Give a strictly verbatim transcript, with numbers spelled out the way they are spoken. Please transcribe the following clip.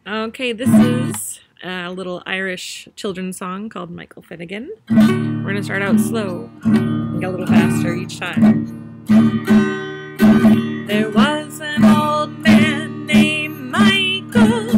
Okay, this is a little Irish children's song called Michael Finnegan. We're going to start out slow and get a little faster each time. There was an old man named Michael